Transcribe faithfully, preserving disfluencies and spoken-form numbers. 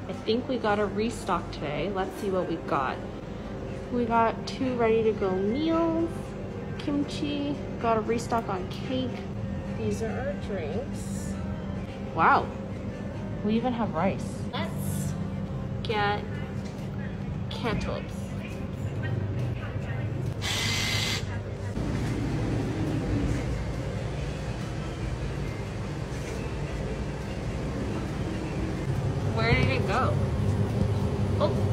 I think we got a restock today. Let's see what we got. We got two ready to go meals, kimchi, got a restock on cake. These are our drinks. Wow, we even have rice. Let's get cantaloupes. Where did it go? Oh.